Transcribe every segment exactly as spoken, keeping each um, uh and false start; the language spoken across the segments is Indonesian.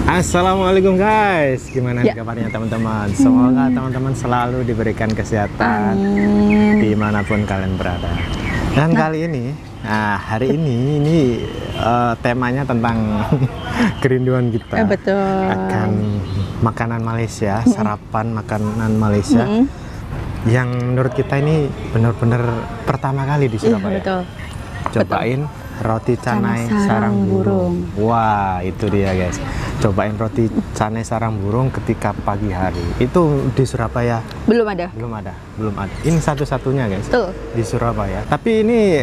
Assalamualaikum guys, gimana ya. kabarnya teman-teman? Semoga teman-teman selalu diberikan kesehatan Amin. dimanapun kalian berada. Dan nah. kali ini, nah hari ini ini uh, temanya tentang kerinduan kita eh, betul. akan makanan Malaysia, sarapan makanan Malaysia mm -hmm. yang menurut kita ini benar-benar pertama kali di Surabaya. Iya, betul. Cobain betul. roti canai sarang, sarang burung. burung. Wah, itu dia guys. Cobain roti canai sarang burung ketika pagi hari. Itu di Surabaya belum ada. Belum ada, belum ada. Ini satu-satunya guys. Tuh. Di Surabaya. Tapi ini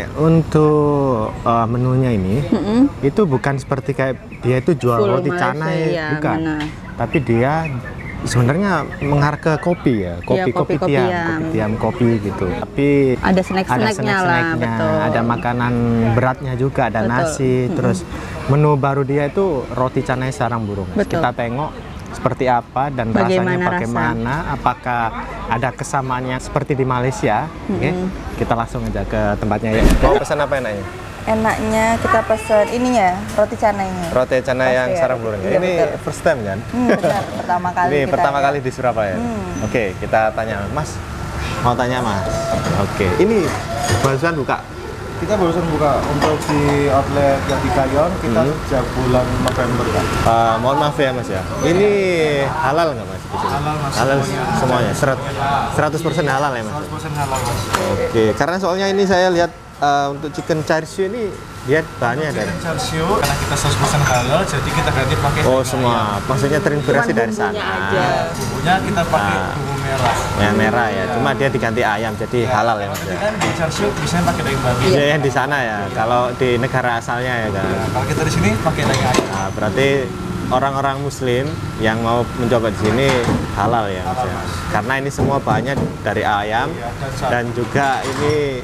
untuk uh, menunya ini, mm -hmm. itu bukan seperti kayak dia itu jual full roti canai, ya, bukan. Mana? Tapi dia sebenarnya mengarah ke kopi ya, kopi, ya, kopi, kopi tiam, kopi tiam, kopi gitu. Tapi ada snack-snacknya lah, betul. Ada makanan beratnya juga, ada betul. nasi, hmm. terus menu baru dia itu roti canai sarang burung. Betul. Kita tengok seperti apa dan bagaimana rasanya bagaimana, rasa? Apakah ada kesamaannya seperti di Malaysia? Hmm. Oke, kita langsung aja ke tempatnya ya. Mau pesan apa enaknya? Enaknya kita pesen ini ya, roti canainya. Roti canai yang ya. sarang burung. Ya, ini betul. first time kan? Hmm, benar, pertama kali. Ini kita pertama ya. kali di Surabaya. Hmm. Oke, kita tanya, Mas. Mau tanya Mas? Oke, ini barusan buka. Kita barusan buka untuk di outlet yang di Kayon. Kita hmm. sejak bulan November kan. Uh, mohon maaf ya Mas ya. Ini halal nggak Mas? Halal Mas. Halal semuanya. seratus persen halal ya Mas. seratus persen halal Mas. Oke, karena soalnya ini saya lihat. Uh, untuk chicken char siu ini dia bahannya dari chicken char siu karena kita seratus persen halal, jadi kita ganti pakai oh semua ayam. Maksudnya terinspirasi dari sana aja. Bumbunya kita pakai uh, bumbu merah ya merah ya, cuma dia diganti ayam jadi ya, halal ya Mas ya. Kan di char siu biasanya pakai daging babi ya, yang di sana ya, kalau di negara asalnya ya kan ya, kalau kita di sini pakai daging ayam. Nah, berarti orang-orang muslim yang mau mencoba di sini halal ya Mas ya, karena ini semua bahannya dari ayam ya, dan, dan juga ini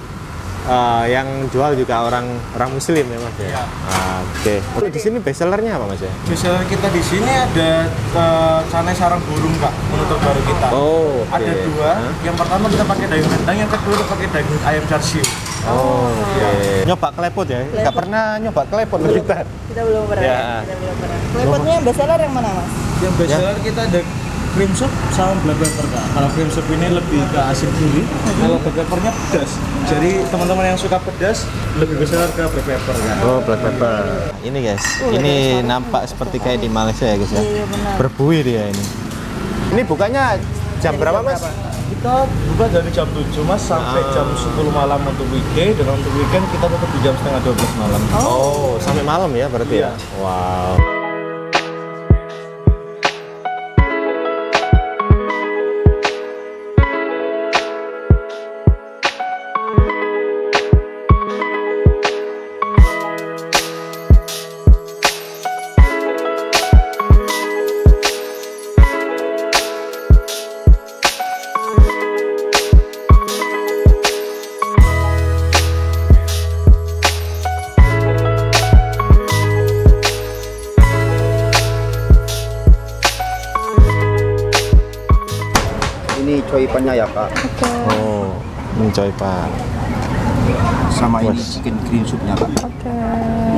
Uh, yang jual juga orang orang muslim ya Mas ya. ya. Ah, Oke. Okay. Di sini best sellernya apa Mas ya? Best seller kita di sini ada uh, canai sarang burung Kak, untuk baru kita. Oh. Okay. Ada dua. Huh? Yang pertama kita pakai daging rendang, yang kedua kita pakai daging ayam char siu. Oh. Oke. Okay. Nyoba klepot ya? Klepot. Nggak pernah nyoba klepot belum. kita. Kita belum pernah. Ya. Kita belum pernah. Klepotnya yang best seller yang mana Mas? Yang best seller ya. Kita ada cream soup sama black pepper Kak. Kalau cream soup ini lebih ke asin gurih, hmm. kalau black peppernya pedas. Jadi teman-teman yang suka pedas lebih besar ke black pepper Kak. Oh, black pepper. Ini guys, uh, ini nampak seperti kayak di Malaysia ya guys ya. Iya, benar. Berbuih dia ini. Ini bukanya jam berapa Mas? Kita buka dari jam tujuh Mas sampai ah. jam sepuluh malam untuk weekday, dan untuk weekend kita tutup di jam setengah dua belas malam. Oh, oh sampai malam ya berarti iya. ya? Wow. Choi pannya ya Kak. Okay. Oh, ini choi pan. Sama ini chicken cream soupnya Kak. Oke. Okay.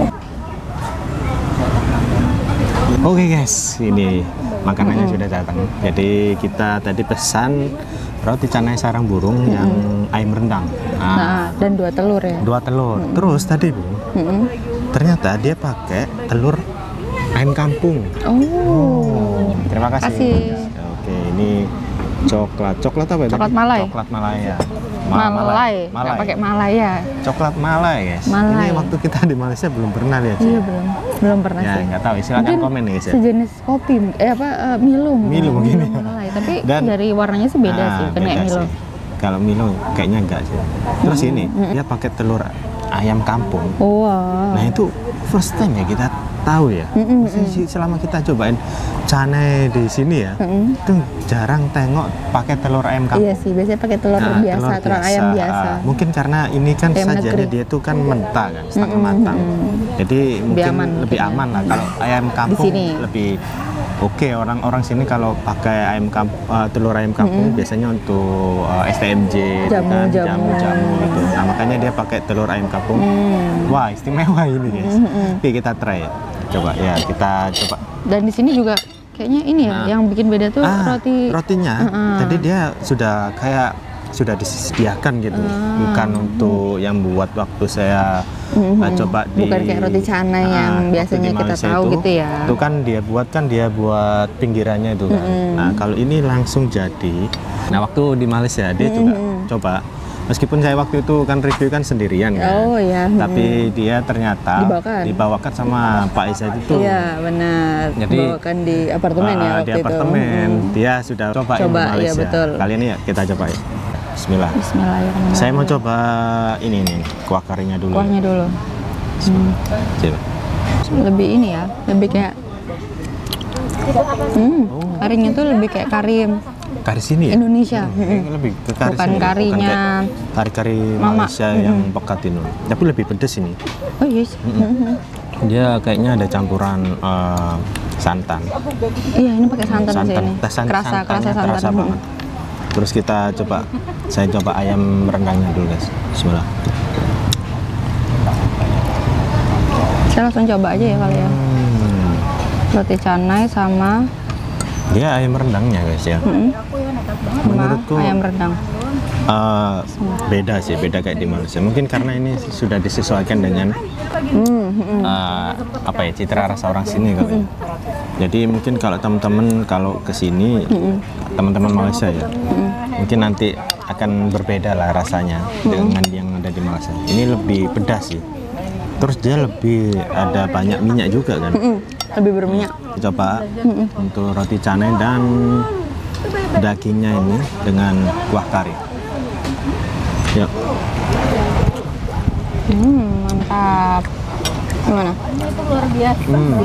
Oke okay guys, ini makanannya mm-hmm. sudah datang. Jadi kita tadi pesan roti canai sarang burung mm-hmm. yang ayam rendang. Nah, nah, dan dua telur ya. Dua telur. Mm-hmm. Terus tadi Bu, mm-hmm. ternyata dia pakai telur ayam kampung. Oh. oh terima kasih. kasih. Oke, ini coklat, coklat apa itu? Coklat Malai. Coklat Malaya. Ma Malai. Malai. Nggak pakai Malaya. Coklat Malai, guys. Malai. Ini waktu kita di Malaysia belum pernah lihat. Iya belum, belum pernah ya, sih. Nggak tahu. Silakan mungkin komen nih guys. Ya. Sejenis kopi, eh apa uh, Milo. Milo mungkin. Milo Malai. Tapi Dan, dari warnanya sih beda ah, sih, kan kayak Milo. Kalau Milo kayaknya enggak sih. Terus mm -hmm. ini mm -hmm. dia pakai telur ayam kampung. Oh, wow. Nah itu first time ya kita tahu ya. Mm -hmm. Maksudnya selama kita cobain canai di sini ya, mm -hmm. itu jarang tengok pakai telur ayam kampung. Iya sih, biasanya pakai telur nah, biasa, telur, telur biasa. ayam biasa. Uh, mungkin karena ini kan ayam sajiannya negeri. Dia tuh kan mentah kan, setengah mm -hmm. matang. Jadi lebih mungkin aman, lebih ya. aman lah. Kalau ayam kampung lebih oke okay, orang-orang sini kalau pakai ayam kamp, uh, telur ayam kampung mm-hmm. biasanya untuk uh, S T M J, jamu-jamu kan, gitu. Nah makanya dia pakai telur ayam kampung. Mm. Wah istimewa ini guys. Mm-hmm. Oke kita try, coba ya kita coba Dan di sini juga kayaknya ini ya, Nah. yang bikin beda tuh Ah, roti. rotinya. Uh-uh. Jadi dia sudah kayak sudah disediakan gitu, Ah. bukan untuk yang buat waktu saya Mhm. uh, coba di Bukan kayak roti canai Ah, yang waktu biasanya di kita Malaysia tahu itu, gitu ya. Itu kan dia buat kan dia buat pinggirannya itu kan. Mhm. Nah kalau ini langsung jadi. Nah waktu di Malaysia dia juga Mhm. coba. Meskipun saya waktu itu kan review kan sendirian kan. Oh ya. Tapi dia ternyata Dibawakan. dibawakan sama Pak Izzat itu. Iya benar. Jadi, Bawakan di apartemen ya Ah, waktu di apartemen itu. Hmm. dia sudah coba, Coba, di Malaysia. iya, betul. Kali ini ya kita coba ya. Bismillah. Bismillahirrahmanirrahim. Saya mau coba ini nih kuah karinya dulu. kuahnya dulu. Hmm. Coba. Lebih ini ya, lebih kayak hmm, karinya tuh lebih kayak kari Kari sini ya? Indonesia. Hmm, Mm-mm. lebih ke kari Bukan sini. karinya kayak kari-kari Mama. Malaysia yang pekat ini. Tapi lebih pedes ini. Oh yes. Mm-mm. Dia kayaknya ada campuran eh, santan. Iya ini pakai santan, sih Santan. ini. Tesan- Kerasa, kerasa santannya santan. terasa Mm-mm. banget. Terus kita coba, saya coba ayam rendangnya dulu guys. Bismillah. Saya langsung coba aja ya kali ya. Hmm. Roti canai sama Dia ayam rendangnya guys ya. mm, sama Menurutku ayam rendang. eh, beda sih, beda kayak di Malaysia. Mungkin karena ini sudah disesuaikan dengan Hmm, hmm. eh, apa ya citra rasa orang sini kali. ya. Jadi mungkin kalau teman-teman kalau ke sini, teman-teman Malaysia ya, mungkin nanti akan berbeda lah rasanya dengan yang ada di Malaysia. Ini lebih pedas sih. Terus dia lebih ada banyak minyak juga kan. Mm, lebih berminyak. Coba untuk roti canai dan dagingnya ini dengan kuah kari. Yuk. Hmm, mantap. Gimana? Hmm.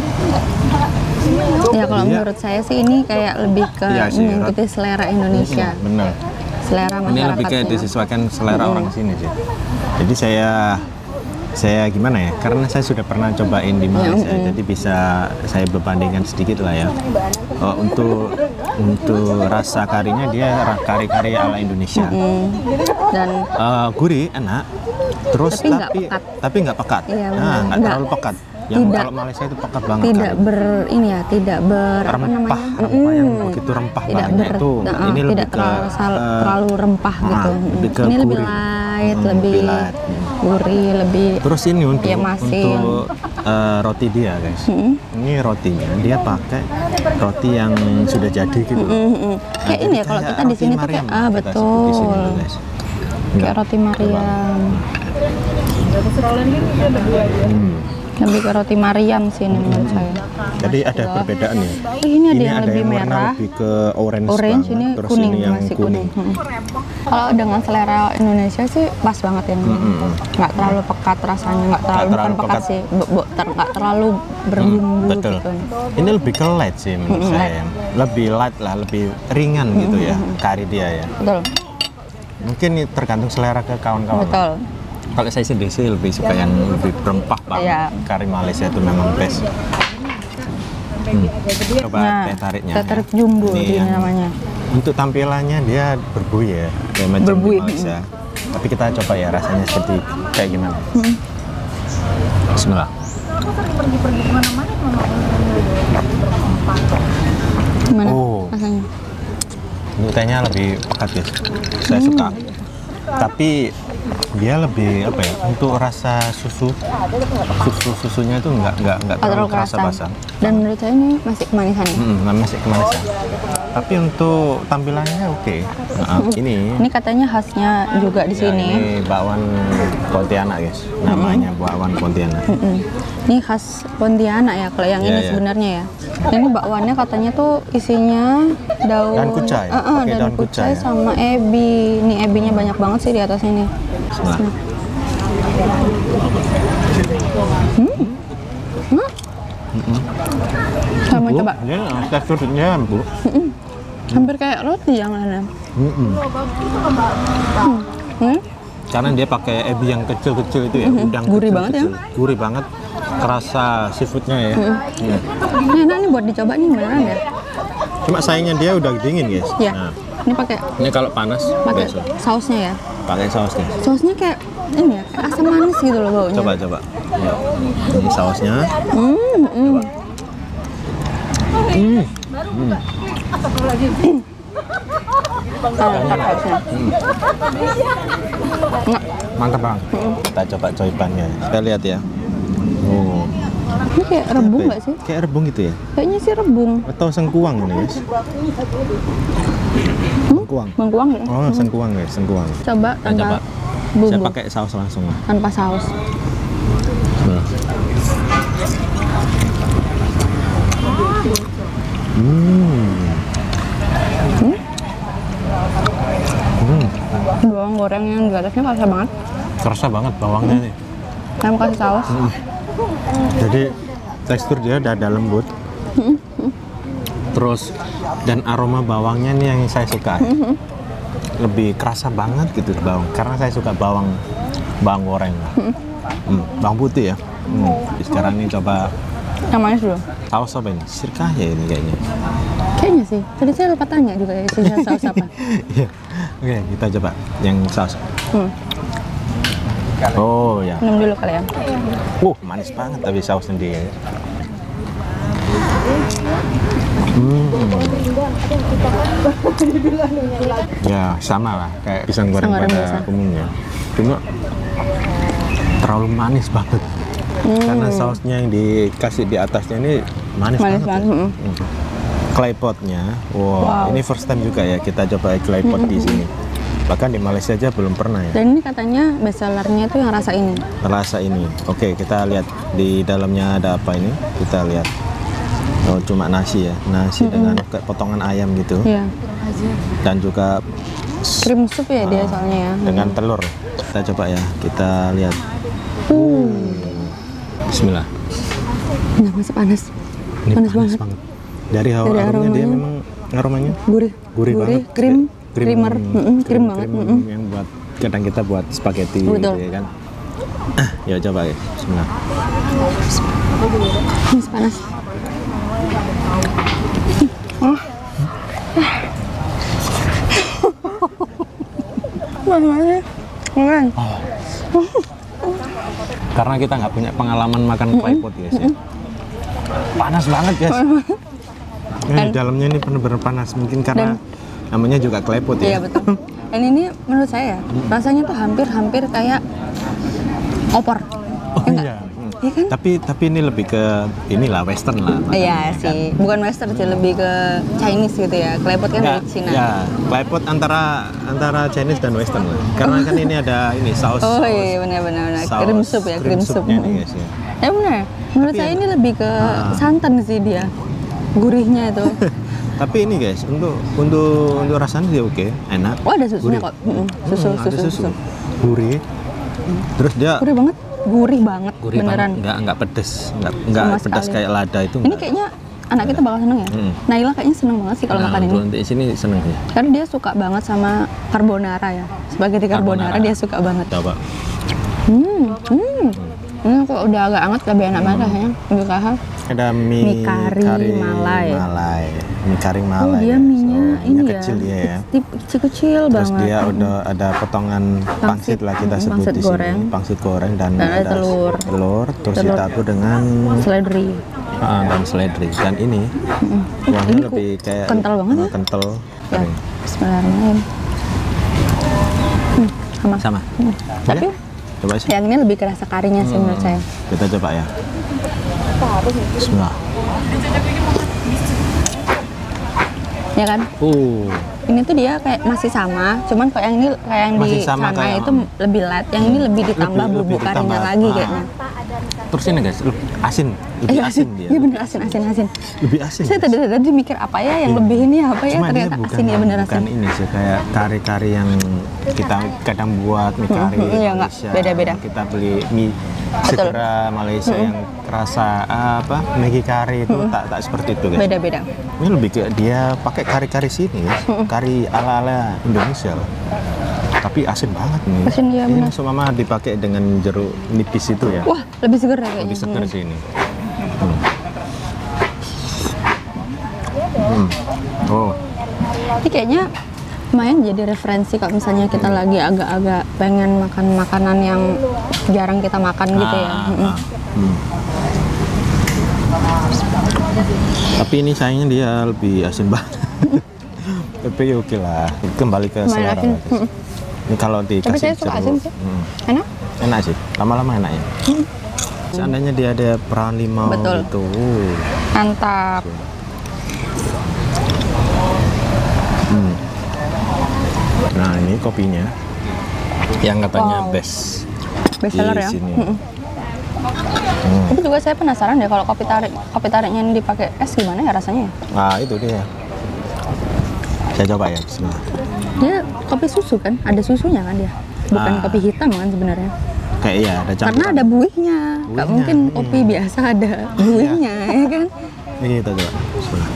Ya kalau Iya. menurut saya sih ini kayak lebih ke Iya sih, mengikuti selera Indonesia, Bener. selera Ini lebih kayak masyarakatnya. disesuaikan selera orang sini sih. Jadi saya saya gimana ya? Karena saya sudah pernah cobain di Malaysia, jadi bisa saya berbandingkan sedikit lah ya. Oh, untuk untuk rasa karinya dia ra- kari-kari ala Indonesia. Hmm. Dan Eh, gurih, enak. Terus Tapi nggak tapi pekat. tapi nggak pekat. Iya, nah, benar. nggak Nggak- terlalu pekat. Yang tidak- kalau Malaysia itu pekat banget. tidak kari. ber ini ya, tidak ber apa rempah, namanya? rempah yang Mm. begitu rempah tidak banget ber, itu. nah, Ini lebih tidak ke terlalu, sal- eh, terlalu rempah ah, gitu. lebih ke Ini lebih gurih. light, Hmm, lebih lebih light. gurih, lebih Terus ini untuk ya, masing. untuk eh, roti dia guys. Mm. Ini rotinya dia pakai roti yang sudah jadi gitu. Mm, mm, mm. Kayak ini ya kalau kita di sini tuh kayak ah kita sebut di sini betul. tuh, guys. Kayak roti Mariam. Hmm. Lebih ke roti Mariam sih ini menurut saya. Jadi ada perbedaan ya. Oh, ini ada yang lebih warna merah. lebih ke orange, Orange banget. ini Terus kuning, ini yang masih kuning. kuning. Hmm. Kalau dengan selera Indonesia sih pas banget yang ini. Mm-mm. Nggak terlalu pekat rasanya, nggak terlalu, terlalu bukan pekat pekat. sih, bu- bu- ter- nggak terlalu berbumbu Betul. gitu. Ini lebih ke light sih menurut Mm-mm, saya. Lebih light lah, lebih ringan gitu ya kari dia ya. Betul, Mungkin ini tergantung selera ke kawan-kawan. betul. Kalau saya sendiri sih lebih suka yang lebih berempah banget. Iya. Kari Malaysia itu memang best. Hmm. Coba Nah, teh tariknya. teh tarik jumbo Ini ini yang- namanya. Untuk tampilannya dia berbuih ya, kayak macam di Berbuih, Malaysia. Tapi kita coba ya rasanya seperti kayak gimana. Hmm. Bismillah. Gimana Oh. rasanya? Untuk tehnya lebih pekat guys. Saya Hmm. suka. Tapi dia lebih apa ya? Untuk rasa susu, susu susunya itu nggak nggak nggak Nggak terlalu terlalu kerasa kerasa. basah. Dan menurut saya ini masih kemanisan ya. Hmm, masih kemanisan. Tapi untuk tampilannya oke. Nah, ini Ini katanya khasnya juga di ya, sini. ini bakwan Pontianak guys. Namanya bakwan Pontianak. Mm-mm. Ini khas Pontianak ya, kalau yang Iya, ini iya. sebenarnya ya. Ini bakwannya katanya tuh isinya daun, Daun kucai, Eh, eh, pakai daun daun kucai kucai ya. sama ebi. Ini ebinya banyak banget sih di atas ini. Bismillah. Saya mau Bu, coba. Dia teksturnya bu. Hampir kayak roti yang ada. Mm-mm. Hmm? Karena dia pakai ebi yang kecil-kecil itu ya, udang Gurih banget ya. kecil-kecil. Gurih banget, kerasa seafoodnya ya. Hmm. Ini enak nih buat dicoba nih beneran ya. Cuma sayangnya dia udah dingin guys. Ya. Nah, Ini pakai ini kalau panas pakai besok sausnya ya. pakai sausnya. Sausnya kayak ini ya, kayak asam manis gitu loh baunya. Coba coba. Ya. Ini sausnya. Hmm, hmm. Hmm. Mantap bang. Kita coba coibannya. Kita lihat ya. Oh. Ini kayak rebung nggak sih? Kayak rebung gitu ya? Kayaknya sih rebung. Atau sengkuang ini guys? Sengkuang. Bengkuang ya? Oh sengkuang guys, sengkuang. Coba Nah, tanpa coba. bumbu. Saya pakai saus langsung. Tanpa saus. Nah. Hmm. Hmm? Hmm. Bawang goreng yang di atasnya kerasa banget. Kerasa banget bawangnya nih. Saya mau kasih saus. Hmm. Jadi tekstur dia udah ada lembut. Hmm. Terus dan aroma bawangnya nih yang saya suka. Hmm. Lebih kerasa banget gitu bawang. Karena saya suka bawang bawang goreng. Hmm. Hmm. Bawang putih ya. Hmm. Sekarang ini coba Yang manis dulu. saus apa ini? Sirkah ya ini kayaknya. Kayaknya sih. Tadi saya lupa tanya juga ya sisa saus apa. Iya. Oke, kita coba yang saus. Hmm. Oh ya. Minum dulu kali ya. Uh, manis banget tapi sausnya dia. Hmm. Ya sama lah kayak pisang goreng Pisang goreng pada biasa. umumnya. Cuma terlalu manis banget. Hmm. Karena sausnya yang dikasih di atasnya ini manis, Manis banget. banget. Ya. Hmm. Hmm. Claypotnya, wow, Wow. ini first time juga ya kita coba claypot di sini. Bahkan di Malaysia aja belum pernah ya. Dan ini katanya best sellernya tuh yang rasa ini. Rasa ini. Oke, kita lihat di dalamnya ada apa ini. Kita lihat. Oh, cuma nasi ya. Nasi Mm-mm. dengan kayak potongan ayam gitu. Iya. Dan juga Krim sup ya dia ah, soalnya ya. dengan telur. Kita coba ya. Kita lihat. Uh. Bismillah. Nah, masih panas. Ini Panas panas, banget. banget. Dari, Dari aromanya dia aromanya. memang aromanya Gurih. gurih, banget. Krim. Krim, Creamer. Mm-mm, krim banget. krim Mm-mm. yang buat kadang kita buat spaghetti Betul. gitu ya kan. Ah, ya coba ya. Bismillah. Masih panas. Oh. Mana-mana. Keren. Karena kita nggak punya pengalaman makan claypot guys ya. Panas banget guys. Ini di dalamnya ini benar-benar panas mungkin karena namanya juga claypot ya. Iya betul. Dan ini menurut saya rasanya tuh hampir-hampir kayak opor. Oh Ya nggak? iya. Hmm. Iya kan? Tapi tapi ini lebih ke inilah western lah. Iya makanannya, sih, bukan western sih, lebih ke Chinese gitu ya. Claypot kan Nggak, dari Cina. ya, claypot antara antara Chinese dan western lah. Karena kan ini ada ini saus. Oh saus- iya benar-benar saus cream soup ya, cream soup. soupnya nih guys ya. Ya benar. Menurut Tapi saya enak. ini lebih ke Ah. santan sih dia. Gurihnya itu. Tapi ini guys, untuk untuk untuk rasanya dia oke, enak. Oh ada susunya Gurih. kok. Mm-mm. Susu, Hmm, ada susu, susu. susu. Gurih. Terus dia Gurih banget. Gurih banget gurih beneran. banget, nggak nggak pedes, nggak nggak Sama pedas sekali. kayak lada itu. Ini nggak. kayaknya anak kita bakal seneng ya. Mm. Naila kayaknya seneng banget sih kalau Nah, makan ini. untuk di sini seneng sih. Karena dia suka banget sama carbonara ya. Spaghetti carbonara, Carbonara. dia suka banget. Coba. Hmm, hmm. Ini kok udah agak hangat, lebih enak banget rasanya. Lebih kahal. Ada mie, Mie kari Malai. Malai. Mie kari Oh Malai. dia guys. mie-nya Oh, ini minyak ya. kecil dia ya. Kecil-kecil Terus banget. dia udah ada potongan pangsit, Pangsit, lah kita mm, sebut pangsit di goreng. sini. Pangsit goreng dan, Dan ada telur. telur. Terus Telur. ditabur dengan Seledri. ah, dan seledri. Dan ini kuahnya Ini lebih ku- kayak kental banget ah, ya. kental. Ya, kering. bismillahirrahmanirrahim. Hmm, sama. Sama. Hmm. Tapi Coba sih. yang ini lebih kerasa karinya sih menurut saya. Kita coba ya. Bismillah. Ya kan? Uh, Ini tuh dia kayak masih sama, cuman kok yang ini kayak yang Masih di sama sana kayak- itu lebih light, yang ini lebih ditambah Lebih- bumbu lebih karinya ditambah. lagi Ah. kayaknya. terus ini guys, lebih asin, lebih Iya, asin dia. Iya bener asin, asin, asin. Lebih asin. Saya guys. tadi tadi mikir apa ya yang Iya. lebih ini apa ya, Cuma dia ternyata bukan, asin ya bener bukan asin. ini sih kayak kari-kari yang kita kadang buat mie kari Hmm, iya, nggak. Malaysia. Beda-beda. Kita beli mie segera Malaysia yang rasa apa Maggi kari itu tak tak seperti itu guys. Beda-beda. Ini lebih ke dia pakai kari-kari sini guys. Kari ala-ala Indonesia lah. Tapi asin banget nih. Asin, iya, Ini benar. masuk mama dipakai dengan jeruk nipis itu ya. Wah, lebih seger ya kayaknya. Lebih seger Hmm. sih ini. Hmm. Hmm. Oh, Ini kayaknya lumayan jadi referensi kalau misalnya kita lagi agak-agak pengen makan makanan yang jarang kita makan gitu ya. Ah, Mm-mm. ah. Hmm. Tapi ini sayangnya dia lebih asin banget. Tapi oke lah, kembali ke selera. Ini kalau dikasih Tapi saya suka asin sih. Hmm. Enak? Enak sih, lama-lama enak ya. Hmm. Seandainya dia ada perahan limau Betul. gitu. Uh. Mantap. Hmm. Nah ini kopinya, yang katanya Wow. best Best di seller ya. sini. Mm-mm. Hmm. Tapi juga saya penasaran deh kalau kopi tarik kopi tariknya ini dipakai es gimana ya rasanya? Nah itu dia. Saya coba ya, bismillah. Dia kopi susu kan? Ada susunya kan dia? Bukan Ah. kopi hitam kan sebenarnya? Kayak iya ada campuran. Karena ada buihnya. Nggak Buihnya, mungkin iya. kopi biasa ada buihnya ya kan? Ini kita coba. Bismillah.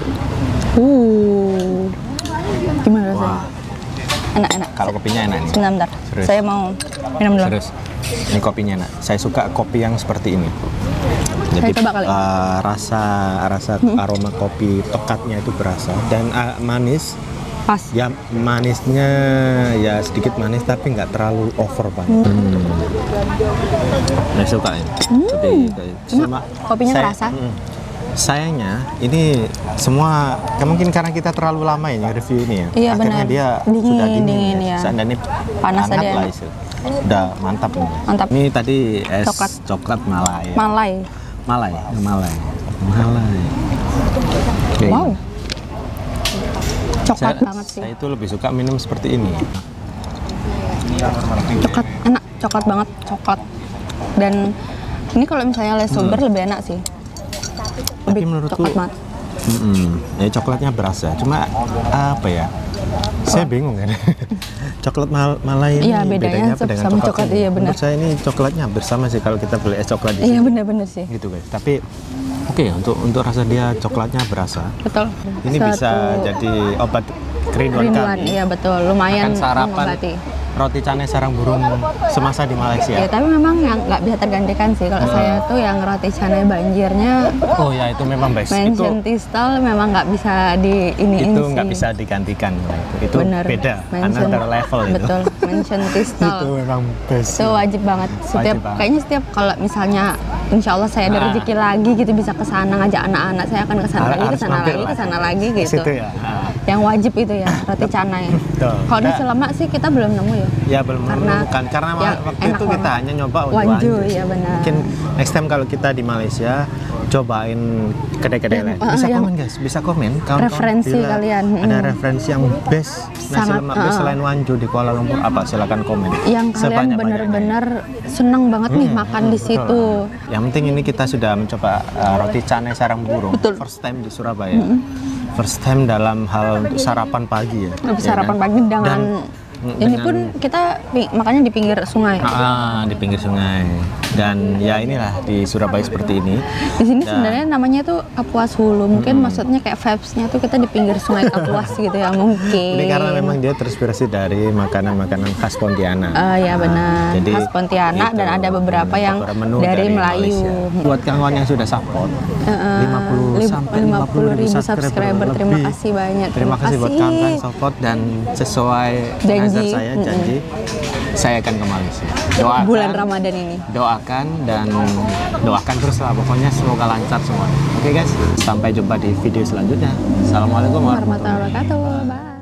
Uh. Gimana rasanya? Wah, Enak-enak. kalau kopinya enak nih. Sebentar, bentar. Serius. Saya mau minum dulu. Serius. Ini kopinya enak. Saya suka kopi yang seperti ini. Jadi coba kali. eh, rasa rasa aroma kopi pekatnya itu berasa dan eh, manis. Pas. Ya manisnya ya sedikit manis tapi nggak terlalu over banget. Hmm. Saya suka ini. Kopi, Enak. Kopinya saya- kerasa. mm, sayangnya ini semua ya mungkin karena kita terlalu lama ini review ini ya. Iya, Akhirnya benar. dia Dingin, sudah dingin, dingin, ya. ya. Seandainya Panas hangat aja lah enak. istilah. Udah mantap nih. Mantap. Ini tadi es Coklat. coklat Malai. ya. Malai. Malai, Malai. Malai. Oke. Wow. Coklat Saya, banget sih. saya itu lebih suka minum seperti ini. Coklat enak, coklat banget, coklat. Dan ini kalau misalnya les sober lebih enak sih. Tapi Lebih menurutku coklat banget. mm-mm, ya coklatnya berasa. Cuma apa ya? Saya bingung kan. Coklat mal Malai ini Iya, bedanya apa dengan sama coklat coklat, ini? iya, benar. Menurut saya ini coklatnya hampir sama sih kalau kita beli es coklat di Iya sini. bener-bener sih. Gitu guys. Tapi oke untuk untuk rasa dia coklatnya berasa. Betul. Ini bisa Satu jadi obat kerinduan rinduan, kami. iya betul. Lumayan Makan sarapan mengobati. roti canai sarang burung semasa di Malaysia. Ya, tapi memang yang nggak bisa tergantikan sih. Kalau saya tuh yang roti canai banjirnya, Oh ya itu memang best. Itu mention tistal memang nggak bisa di ini itu sih. nggak bisa digantikan. Itu Bener. beda, Mention- another level itu. Betul, mention tistal. Itu memang best. Itu wajib banget. Setiap Wajib banget. kayaknya setiap kalau misalnya insya Allah saya ada Ah. rezeki lagi gitu bisa ke sana ngajak anak-anak saya akan ke sana Har- lagi, ke harus sana mampir lagi, lah. ke sana lagi Ke gitu. situ ya. Ah. Yang wajib itu ya roti canai. Betul. Kalau di Nah, Selamat sih kita belum nemu ya. Ya belum Karena menemukan karena yang waktu enak itu kita banget. hanya nyoba untuk Wanju, Wanju sih. iya benar. Mungkin next time kalau kita di Malaysia cobain kedai-kedai lain. ah, Bisa yang komen guys, bisa komen. Kawan-kawan referensi bila kalian, Ada mm. referensi yang best nasi Sangat, lemak best ah. selain Wanju di Kuala Lumpur apa? Silakan komen. Yang kalian Sebanyak-banyaknya. benar-benar senang banget nih Hmm, makan di betul. situ. Yang penting ini kita sudah mencoba uh, roti canai sarang burung. Betul. First time di Surabaya. First time dalam hal untuk sarapan pagi ya. Untuk ya sarapan kan? pagi dengan Dan, ini dengan- pun kita pi- makannya di pinggir sungai. Ah, di pinggir sungai. Dan ya inilah di Surabaya seperti ini. Di sini Dan- sebenarnya namanya tuh Kapuas Hulu. Mungkin maksudnya kayak vibes-nya tuh kita di pinggir sungai Kapuas gitu ya mungkin. Ini karena memang dia terinspirasi dari makanan-makanan khas Pontianak. Ah, ya benar. Jadi Khas Pontianak itu, dan ada beberapa yang beberapa menu dari Melayu. Malaysia. Buat kawan yang sudah support Heeh, lima puluh lim- sampai lima puluh ribu subscriber. Terima lebih. kasih banyak. Terima kasih buat kawan-kawan yang support dan sesuai Janji. azar saya janji saya akan ke Malaysia. Doakan Bulan Ramadan ini. doakan dan doakan terus lah pokoknya semoga lancar semuanya. Oke guys, sampai jumpa di video selanjutnya. Assalamualaikum warahmatullahi Warahmatullahi wabarakatuh. Bye.